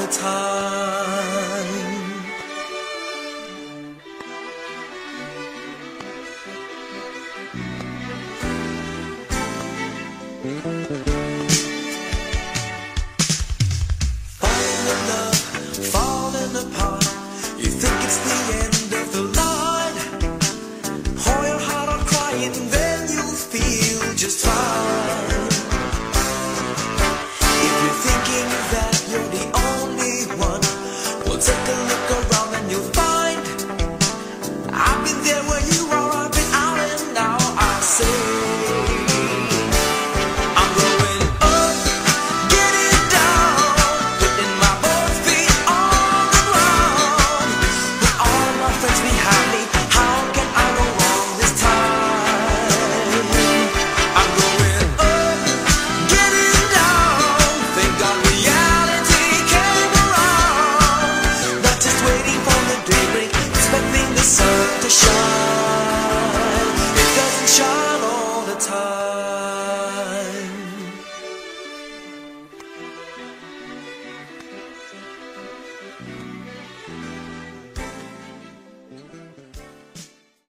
time. Falling in love, falling apart. You think it's the end of the line. Pour your heart out crying, then you'll feel just fine. If you're thinking that you're the only one, well, take a look around and you'll find I've been there where you are, I've been out and now I say I'm going up, getting down, putting my both feet on the ground. With all my friends behind me, how can I go wrong this time? I'm going up, getting down, thank God reality came around. Not just waiting for the daybreak, expecting the sun to shine.